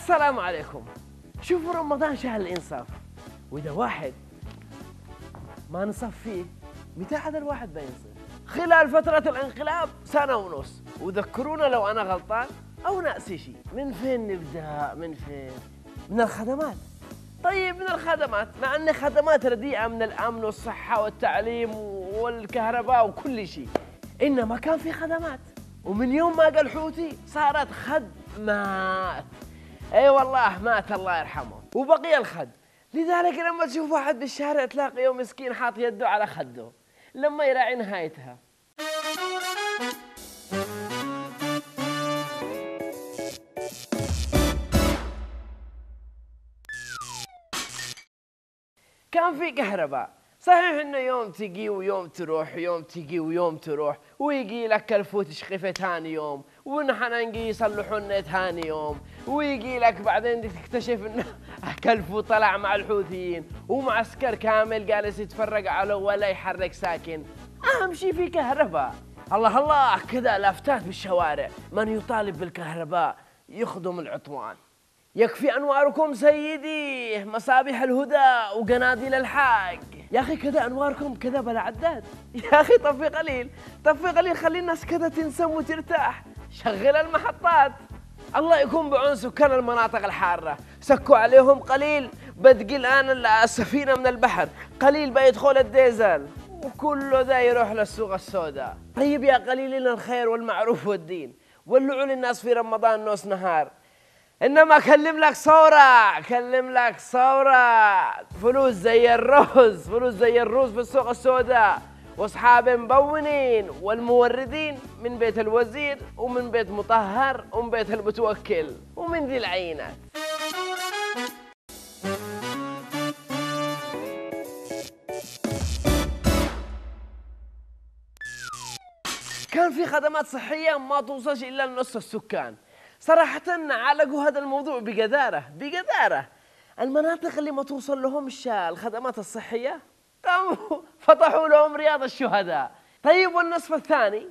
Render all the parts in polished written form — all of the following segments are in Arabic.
السلام عليكم. شوفوا رمضان شهر الإنصاف، وإذا واحد ما نصف فيه متى هذا الواحد بينصف؟ خلال فترة الانقلاب سنة ونص، وذكرونا لو أنا غلطان أو ناسي شيء. من فين نبدأ؟ من فين؟ من الخدمات. طيب من الخدمات، مع أن خدمات رديئة من الأمن والصحة والتعليم والكهرباء وكل شيء، إنما كان في خدمات. ومن يوم ما قال حوثي صارت خدمات. اي والله مات الله يرحمه وبقي الخد. لذلك لما تشوف واحد بالشارع تلاقيه مسكين حاط يده على خده لما يراعي نهايتها. كان في كهرباء، صحيح انه يوم تجي ويوم تروح، يوم تجي ويوم تروح، ويجي لك كلفوت شخيفه ثاني يوم، ونحن نجي يصلحوا لنا ثاني يوم، ويجي لك بعدين تكتشف انه كلفوت طلع مع الحوثيين ومعسكر كامل جالس يتفرج عليه ولا يحرك ساكن. اهم شيء في كهرباء. الله الله كذا لافتات بالشوارع، من يطالب بالكهرباء يخدم العطوان. يكفي أنواركم سيدي مصابيح الهدى وقناديل الحق. يا أخي كذا أنواركم كذا بلا عداد. يا أخي طفي قليل، طفي قليل، خلي الناس كذا تنسم وترتاح. شغل المحطات. الله يكون بعون سكان المناطق الحارة، سكوا عليهم قليل بدقي الآن السفينة من البحر، قليل بيدخل الديزل، وكله ذا يروح للسوق السوداء. طيب يا قليلين الخير والمعروف والدين، ولعوا للناس في رمضان نص نهار. إنما أكلم لك ثورة، أكلم لك ثورة، فلوس زي الرز، فلوس زي الرز في السوق السوداء، وأصحاب مبونين والموردين من بيت الوزير ومن بيت مطهر ومن بيت المتوكل ومن ذي العينات. كان في خدمات صحية ما توصلش إلا لنص السكان. صراحة عالجوا هذا الموضوع بجدارة بجدارة. المناطق اللي ما توصل لهمش الخدمات الصحية قاموا فتحوا لهم رياض الشهداء. طيب والنصف الثاني؟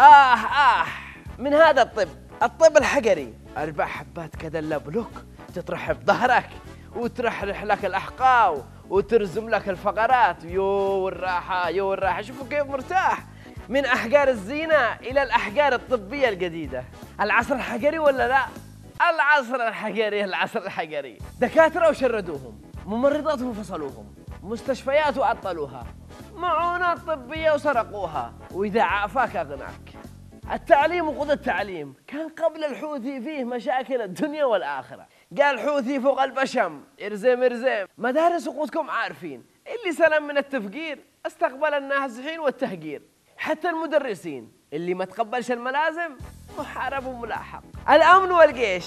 من هذا الطب الحجري، 4 حبات كذا اللبلوك تطرح بظهرك وترحرح لك الأحقاء وترزم لك الفقرات. يو الراحة يو الراحة، شوفوا كيف مرتاح. من أحجار الزينة إلى الأحجار الطبية الجديدة. العصر الحجري ولا لا؟ العصر الحجري، العصر الحجري. دكاترة وشردوهم، ممرضات وفصلوهم، مستشفيات وعطلوها، معونات طبية وسرقوها، وإذا عافاك أغناك. التعليم وقود التعليم كان قبل الحوثي فيه مشاكل الدنيا والآخرة. قال حوثي فوق البشم، ارزم ارزم. مدارس وقودكم عارفين، اللي سلم من التفجير استقبل النازحين والتهجير. حتى المدرسين اللي ما تقبلش الملازم محارب وملاحق. الأمن والجيش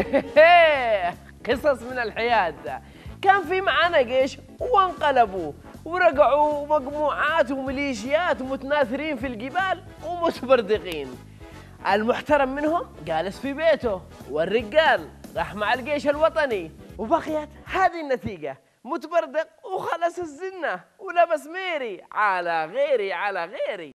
قصص من الحياة. كان في معانا جيش وانقلبوا ورجعوا مجموعات وميليشيات ومتناثرين في الجبال ومتبردقين. المحترم منهم جالس في بيته، والرجال راح مع الجيش الوطني، وبقيت هذه النتيجة: متبردق وخلص الزنة ولبس ميري على غيري على غيري.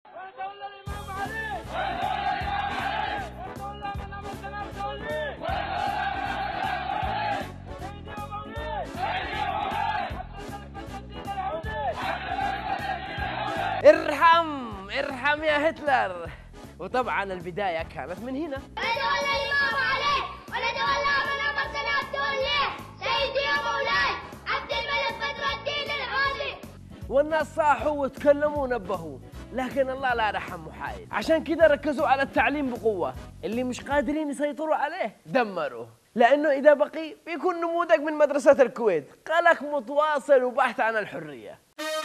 ارحم يا هتلر. وطبعا البداية كانت من هنا. ونتولى الإمام عليه ونتولى من أمرتنا التوليه سيدي يا مولاي عبد الملك بدر الدين العالي. والناس صاحوا وتكلموا ونبهوا، لكن الله لا رحم محايد. عشان كذا ركزوا على التعليم بقوة، اللي مش قادرين يسيطروا عليه دمروه، لأنه إذا بقي بيكون نموذج من مدرسة الكويت، قلق متواصل وبحث عن الحرية.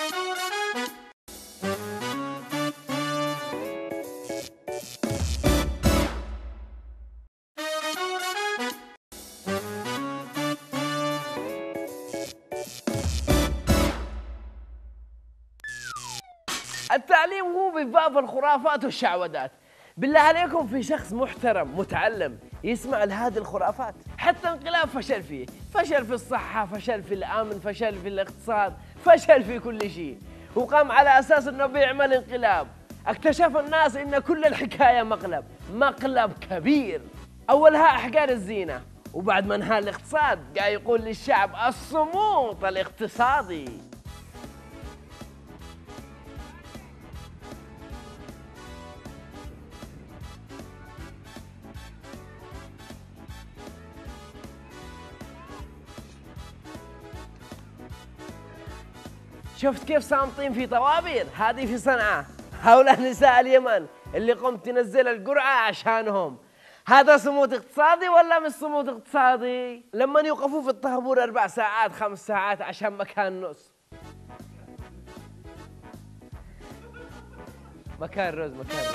التعليم هو بباب الخرافات والشعوذات. بالله عليكم في شخص محترم متعلم يسمع لهذه الخرافات؟ حتى انقلاب فشل فيه، فشل في الصحة، فشل في الأمن، فشل في الاقتصاد، فشل في كل شيء، وقام على أساس أنه بيعمل انقلاب. اكتشف الناس أن كل الحكاية مقلب كبير. أولها أحجار الزينة، وبعد ما انهار الاقتصاد قاعد يقول للشعب الصمود الاقتصادي. شفت كيف صامتين في طوابير؟ هذه في صنعاء. هؤلاء نساء اليمن اللي قمت تنزل القرعة عشانهم. هذا صمود اقتصادي ولا مش صمود اقتصادي؟ لما يوقفوا في الطابور 4 ساعات 5 ساعات عشان مكان نص. مكان رز.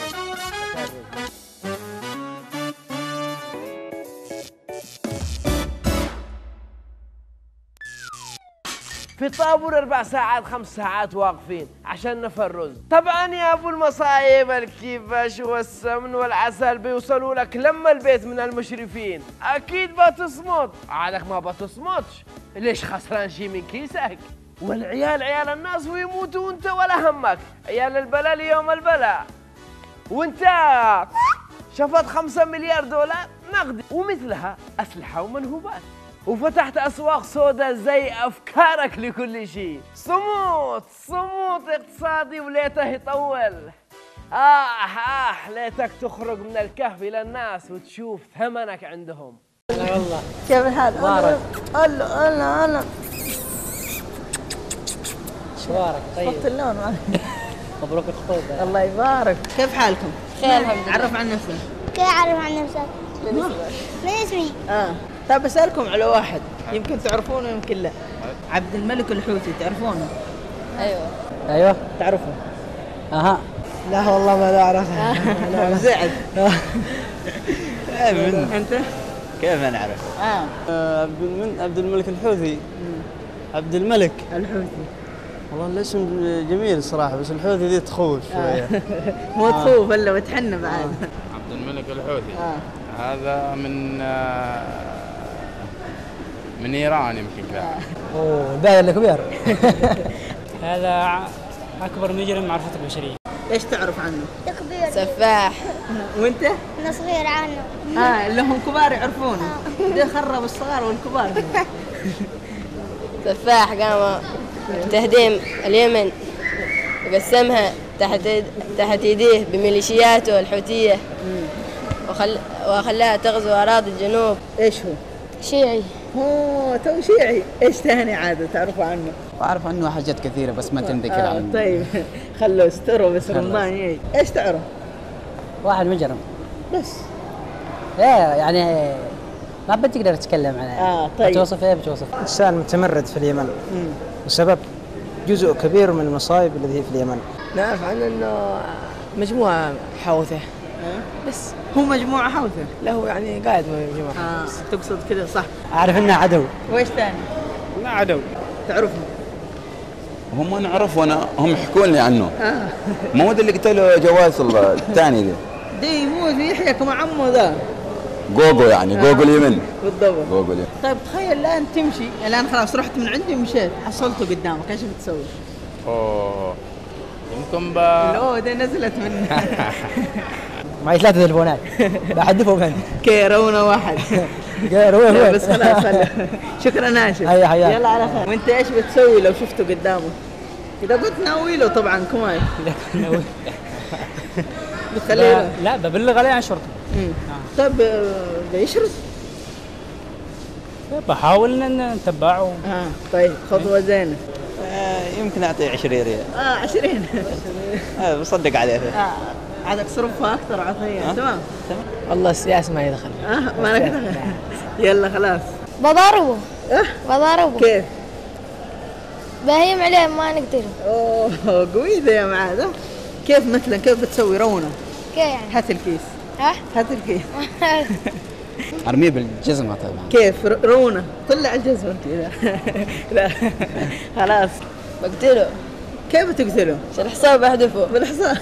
في الطابور 4 ساعات 5 ساعات واقفين عشان نفر رز. طبعا يا ابو المصايب الكبش والسمن والعسل بيوصلوا لك لما البيت من المشرفين. اكيد بتصمت، عادك ما بتصمتش، ليش خسران شي من كيسك؟ والعيال عيال الناس ويموتوا وانت ولا همك. عيال البلا ليوم البلا، وانت شفت 5 مليار دولار نقد ومثلها اسلحه ومنهوبات، وفتحت أسواق سوداء زي أفكارك لكل شيء. صمود اقتصادي وليته يطول. ليتك تخرج من الكهف إلى الناس وتشوف ثمنك عندهم. لا والله. كيف الحال؟ مبارك. أنا شوارك طيب. خط اللون. مبروك الخطوبة. الله يبارك. كيف حالكم؟ خير الحمد لله. عرف عن نفسك. كيف أعرف عن نفسك؟ من اسمي؟ طيب بسألكم على واحد يمكن تعرفونه يمكن لا. عبد الملك الحوثي تعرفونه؟ ايوه تعرفه؟ اها. لا والله ما اعرفه. لا زعل. انت؟ كيف ما نعرف؟ عبد الملك الحوثي. عبد الملك الحوثي. والله الاسم جميل صراحة، بس الحوثي ذي تخوف شوية. مو تخوف الا وتحن بعد. عبد الملك الحوثي. هذا من ايران يمكن كان. اوه باين انه كبير. هذا اكبر مجرم معرفة البشرية. ايش تعرف عنه؟ كبير. سفاح. وانت؟ أنا صغير عنه. اللي هم كبار يعرفونه. ده خرب الصغار والكبار. سفاح قام بتهديم اليمن وقسمها تحت يديه بميليشياته الحوثية وخلاها تغزو أراضي الجنوب. ايش هو؟ شيعي. تو شيعي. ايش ثاني عادة تعرفوا عنه؟ أعرف عنه حاجات كثيرة بس ما تنذكر عنه. طيب خلوا استروا بس رمضان يجي. ايش تعرف؟ واحد مجرم بس. ايه يعني ما بتقدر تتكلم عنه. طيب. بتوصف ايه بتوصف؟ إنسان متمرد في اليمن. وسبب جزء كبير من المصائب التي في اليمن. نعرف عنه انه مجموعة حوثة. بس هو مجموعة حوثة؟ لا هو يعني قائد مجموعة. تقصد كذا صح. اعرف انه عدو. وايش ثاني؟ لا عدو. تعرفهم؟ هم نعرف هم يحكون لي عنه. مو ده اللي قتلوا جواز الثاني ده. دي يموت ويحيى مع عمه ذا. جوجو يعني جوجو اليمن. بالضبط. جوجو اليمن. طيب تخيل الان تمشي، الان خلاص رحت من عندي ومشيت حصلته قدامك، ايش بتسوي؟ يمكن ده نزلت مني. معي 3 تليفونات بحذفهم هنا. كيرونا واحد. روح بس خلاص. شكرا ناشف. هيا حياك. يلا على خير. وانت ايش بتسوي لو شفته قدامك؟ اذا قلت ناوي له طبعا كمان. بتخليه لا ببلغ عليه عن شرطه. طيب بيشرد؟ بحاول ان نتبعه. طيب خطوه زينه. يمكن أعطيه 20 ريال. 20. بصدق عليه. عادك صرفها اكثر عطيه. تمام. والله السياسة ما يدخل. ما لك دخل. يلا خلاص. بضربه. بضربه. كيف؟ بهيم عليه ما نقدر. قوي ذا يا معاذ. كيف مثلا كيف بتسوي رونه؟ كيف يعني؟ هات الكيس. هات الكيس. أرميه بالجزمة طبعا. كيف رونه؟ طلع الجزمة كذا. لا خلاص. بقتله. كيف بتقتله؟ عشان الحصان بحذفه. بالحصان.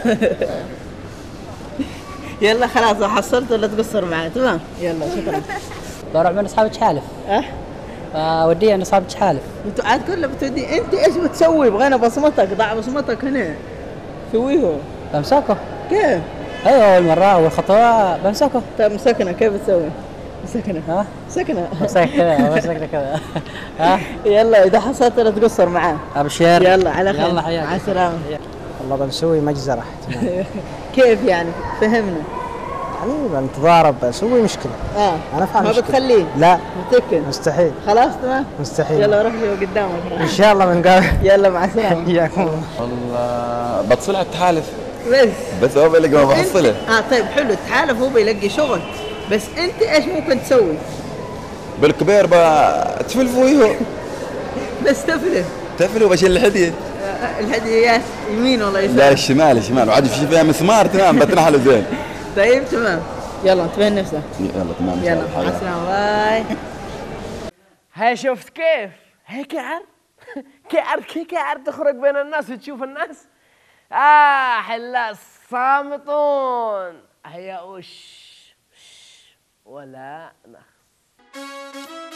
يلا خلاص حصلت ولا تقصر معي. تمام. يلا شكرا. بروح من اصحاب حالف. اوديه عند اصحاب حالف. انتوا عاد كله بتودي. انت ايش بتسوي؟ بغينا بصمتك. ضع بصمتك هنا. سويه. بمسكه. كيف؟ ايوه اول مره اول خطوه بمسكه. طيب مسكنا كيف بتسوي؟ سكنة ها؟ سكنة مسكت كذا مسكت كذا. ها؟ يلا إذا حصلت لا تقصر معاه. ابشر. يلا على خير. يلا حياك. مع السلامة. والله بنسوي مجزرة. كيف يعني؟ فهمنا. يعني بنتضارب بسوي مشكلة. انا فاهم. ما مشكلة. بتخليه؟ لا متأكد؟ مستحيل. خلاص تمام. مستحيل. يلا روح له قدامك. ان شاء الله بنقابل. يلا مع السلامة. اياكم. والله بتصل على التحالف بس هو بيلقى ما بحصله. طيب حلو التحالف هو بيلاقي شغل، بس انت ايش ممكن تسوي؟ بالكبير تفلفوا هو بس تفلوا بشيل الهديه. الهديات يمين ولا يسار؟ لا الشمال وعاد في فيها مسمار تمام بتنحله زين. طيب تمام يلا انتبه نفسك. يلا تمام. يلا مع السلامة باي. هاي شفت كيف؟ هيك كعر تخرج بين الناس وتشوف الناس. حلا الصامتون هيا وش ولا نخ.